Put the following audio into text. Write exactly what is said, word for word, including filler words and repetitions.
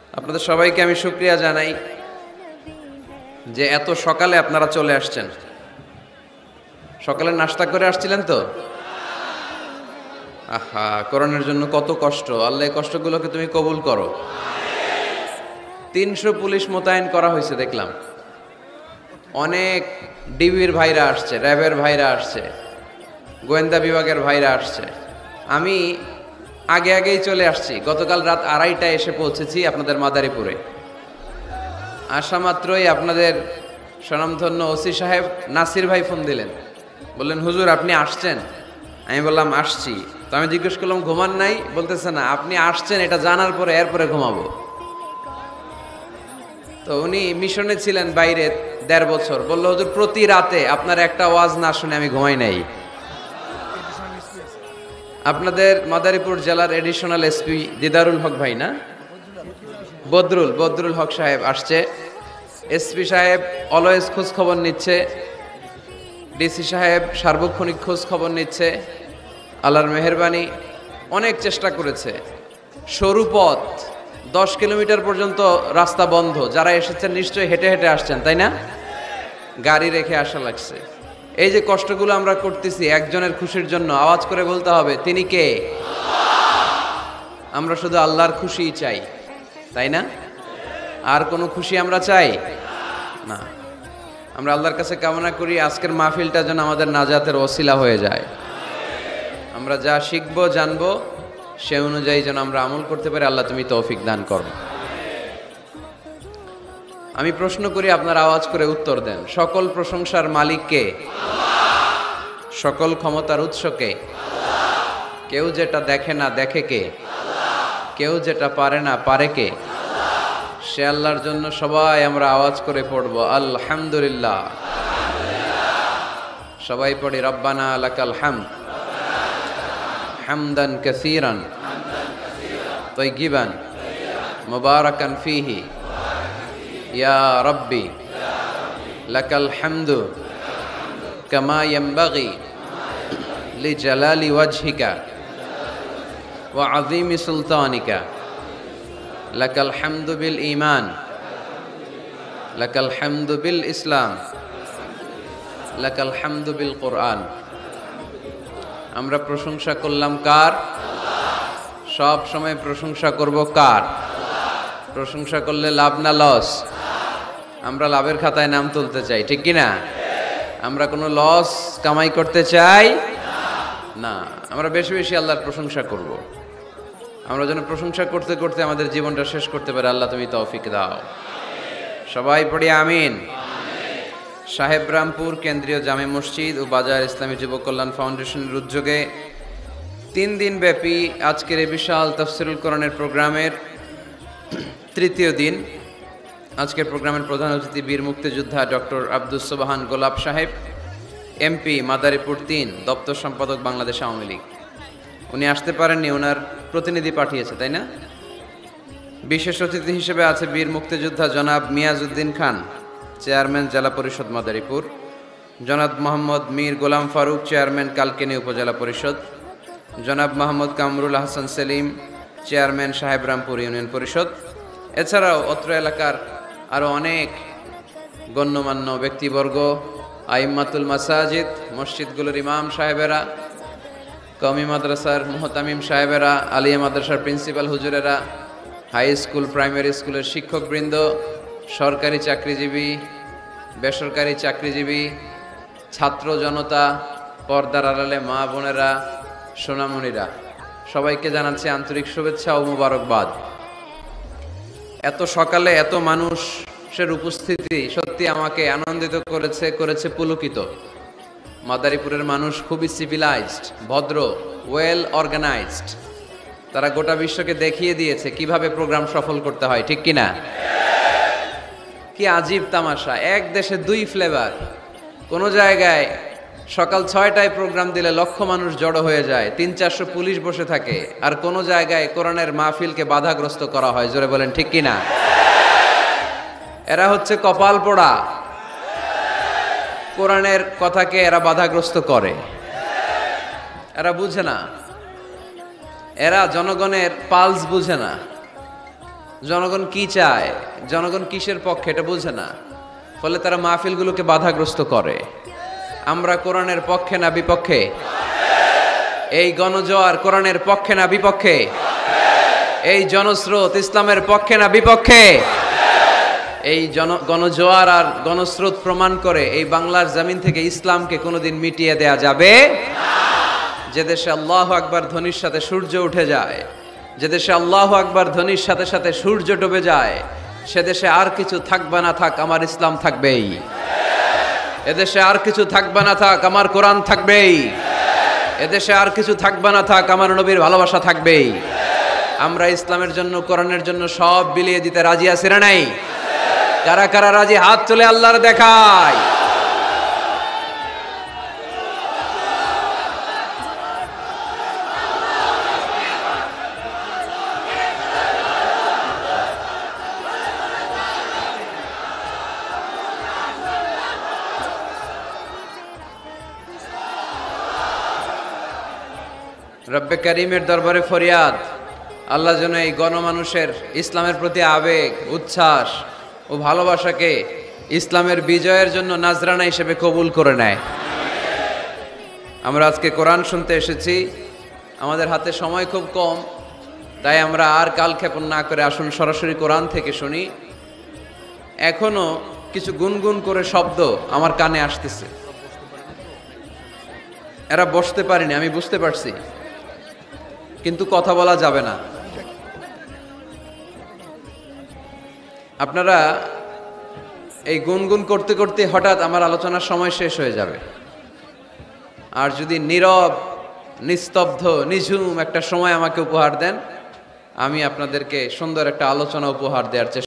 আপনাদের সবাইকে আমি শুকরিয়া জানাই যে এত সকালে আপনারা চলে আসছেন। সকালে নাস্তা করে আসছিলেন তো? আহা, করোনার জন্য কত কষ্ট। আল্লাহ এই কষ্টগুলোকে তুমি কবুল করো। তিনশো পুলিশ মোতায়েন করা হয়েছে দেখলাম। অনেক ডিবির ভাইরা আসছে, র্যাবের ভাইরা আসছে, গোয়েন্দা বিভাগের ভাইরা আসছে। আমি আগে আগেই চলে আসছি। গতকাল রাত আড়াইটায় এসে পৌঁছেছি আপনাদের মাদারীপুরে। আসা মাত্রই আপনাদের স্বনামধন্য ওসি সাহেব নাসির ভাই ফোন দিলেন, বললেন হুজুর আপনি আসছেন? আমি বললাম আসছি। তো আমি জিজ্ঞেস করলাম ঘুমান নাই? বলতেছে না, আপনি আসছেন এটা জানার পরে এরপরে ঘুমাবো। তো উনি মিশনে ছিলেন বাইরে দেড় বছর। বললো হুজুর প্রতি রাতে আপনার একটা ওয়াজ না শুনে আমি ঘুমাই নাই। আপনাদের মাদারীপুর জেলার এডিশনাল এসপি দিদারুল হক ভাই না, বদরুল বদরুল হক সাহেব আসছে। এসপি সাহেব অলওয়েজ খোঁজ খবর নিচ্ছে। ডিসি সাহেব সার্বক্ষণিক খোঁজ খবর নিচ্ছে। আল্লাহর মেহেরবানি অনেক চেষ্টা করেছে। সরু পথ, দশ কিলোমিটার পর্যন্ত রাস্তা বন্ধ। যারা এসেছেন নিশ্চয়ই হেঁটে হেঁটে আসছেন, তাই না? গাড়ি রেখে আসা লাগছে। এই যে কষ্টগুলো আমরা করতেছি একজনের খুশির জন্য, আওয়াজ করে বলতে হবে তিনি কে? আমরা শুধু আল্লাহর খুশিই চাই, তাই না? আর কোনো খুশি আমরা চাই না। আমরা আল্লাহর কাছে কামনা করি আজকের মাহফিলটা যেন আমাদের নাজাতের ওসিলা হয়ে যায়। আমরা যা শিখবো জানবো সে অনুযায়ী যেন আমরা আমল করতে পারি। আল্লাহ তুমি তৌফিক দান করো। আমি প্রশ্ন করি, আপনারা আওয়াজ করে উত্তর দেন। সকল প্রশংসার মালিক কে? সকল ক্ষমতার উৎস কে? কেউ যেটা দেখে না দেখে কে? কেউ যেটা পারে না পারে কে? সে আল্লাহর জন্য সবাই আমরা আওয়াজ করে পড়ব আলহামদুলিল্লাহ। সবাই পড়ি রব্বানা লাকাল হামদ হামদান কাসীরান তাইয়িবান মুবারাকান ফীহি ইয়া রাব্বি লাকাল হামদু কামা ইয়ানবাগি লিজালালি ওয়াজহিকা ওয়া আযীমি সুলতানিকা লাকাল হামদু বিল ঈমান লাকাল হামদু বিল ইসলাম লাকাল হামদু বিল কুরআন। আমরা প্রশংসা করলাম কার? সব সময় প্রশংসা করব কার? প্রশংসা করলে লাভ না লস? আমরা লাভের খাতায় নাম তুলতে চাই, ঠিক কি না? আমরা কোনো লস কামাই করতে চাই না। আমরা বেশি বেশি আল্লাহর প্রশংসা করব। আমরা যেন প্রশংসা করতে করতে আমাদের জীবনটা শেষ করতে পারি। আল্লাহ তুমি তৌফিক দাও। সবাই পড়ি আমিন। সাহেবরামপুর কেন্দ্রীয় জামে মসজিদ ও বাজার ইসলামী যুব কল্যাণ ফাউন্ডেশনের উদ্যোগে তিন দিন ব্যাপী আজকের এই বিশাল তাফসিরুল কোরআনের প্রোগ্রামের তৃতীয় দিন। আজকের প্রোগ্রামের প্রধান অতিথি বীর মুক্তিযোদ্ধা ডক্টর আব্দুস সোবহান গোলাপ সাহেব, এমপি মাদারীপুর তিন, দপ্তর সম্পাদক বাংলাদেশ আওয়ামী লীগ। উনি আসতে পারেননি, ওনার প্রতিনিধি পাঠিয়েছে, তাই না? বিশেষ অতিথি হিসেবে আছে বীর মুক্তিযোদ্ধা জনাব মিয়াজউদ্দিন খান, চেয়ারম্যান জেলা পরিষদ মাদারীপুর, জনাব মোহাম্মদ মীর গোলাম ফারুক, চেয়ারম্যান কালকিনি উপজেলা পরিষদ, জনাব মোহাম্মদ কামরুল হাসান সেলিম, চেয়ারম্যান সাহেবরামপুর ইউনিয়ন পরিষদ। এছাড়াও অত্র এলাকার আরও অনেক গণ্যমান্য ব্যক্তিবর্গ, আইম্মাতুল মাসাজিদ, মসজিদগুলোর ইমাম সাহেবেরা, কওমি মাদ্রাসার মুহতামিম সাহেবেরা, আলিয়া মাদ্রাসার প্রিন্সিপাল হুজুরেরা, হাই স্কুল প্রাইমারি স্কুলের শিক্ষকবৃন্দ, সরকারি চাকরিজীবী, বেসরকারি চাকরিজীবী, ছাত্র জনতা, পর্দার আড়ালে মা বোনেরা, সোনামণিরা, সবাইকে জানাচ্ছি আন্তরিক শুভেচ্ছা ও মুবারকবাদ। এত সকালে এত মানুষের উপস্থিতি সত্যি আমাকে আনন্দিত করেছে করেছে পুলকিত। মাদারীপুরের মানুষ খুবই সিভিলাইজড, ভদ্র, ওয়েল অর্গানাইজড। তারা গোটা বিশ্বকে দেখিয়ে দিয়েছে কিভাবে প্রোগ্রাম সফল করতে হয়, ঠিক কিনা? কি আজীব তামাশা, এক দেশে দুই ফ্লেভার। কোনো জায়গায় সকাল ছয়টায় প্রোগ্রাম দিলে লক্ষ মানুষ জড়ো হয়ে যায়, তিন চারশো পুলিশ বসে থাকে। আর কোনো জায়গায় কোরআনের মাহফিলকে বাধাগ্রস্ত করা হয়। জোরে বলেন ঠিক কিনা? এরা হচ্ছে কপাল পোড়া, কোরআনের কথাকে এরা বাধাগ্রস্ত করে। এরা বুঝে না, এরা জনগণের পালস বুঝে না। জনগণ কি চায়, জনগণ কিসের পক্ষে এটা বোঝে না, ফলে তারা মাহফিলগুলোকে বাধাগ্রস্ত করে। আমরা কোরআনের পক্ষে না বিপক্ষে? এই গণজোয়ার কোরআনের পক্ষে না বিপক্ষে? এই জনস্রোত ইসলামের পক্ষে না বিপক্ষে? এই জন গণজোয়ার আর গণস্রোত প্রমাণ করে এই বাংলার জমিন থেকে ইসলামকে কোনোদিন মিটিয়ে দেয়া যাবে না। যে দেশে আল্লাহু আকবার ধ্বনির সাথে সূর্য উঠে যায়, যে দেশে আল্লাহু আকবার ধ্বনির সাথে সাথে সূর্য ডুবে যায়, সে দেশে আর কিছু থাকবে না থাক, আমার ইসলাম থাকবেই। এদেশে আর কিছু থাকবে না থাক, আমার কোরআন থাকবেই। এদেশে আর কিছু থাকবে না থাক, আমার নবীর ভালোবাসা থাকবেই। আমরা ইসলামের জন্য, কোরআনের জন্য সব বিলিয়ে দিতে রাজি আছি না নাই? কারা কারা রাজি হাত তুলে আল্লাহর দেখায়। রব্বে করিমের দরবারে ফরিয়াদ, আল্লাহ যেন এই গণমানুষের ইসলামের প্রতি আবেগ, উচ্ছ্বাস ও ভালোবাসাকে ইসলামের বিজয়ের জন্য নাজরানা হিসেবে কবুল করে নেয়। আমরা আজকে কোরআন শুনতে এসেছি, আমাদের হাতে সময় খুব কম, তাই আমরা আর কালক্ষেপণ না করে আসুন সরাসরি কোরআন থেকে শুনি। এখনো কিছু গুনগুন করে শব্দ আমার কানে আসতেছে। এরা বসতে পারেনি, আমি বুঝতে পারছি, কিন্তু কথা বলা যাবে না। আপনারা এই গুনগুন করতে করতে হঠাৎ আমার আলোচনার সময় শেষ হয়ে যাবে। আর যদি নীরব, নিস্তব্ধ, নিঝুম একটা সময় আমাকে উপহার দেন, আমি আপনাদেরকে সুন্দর একটা আলোচনা উপহার দেওয়ার চেষ্টা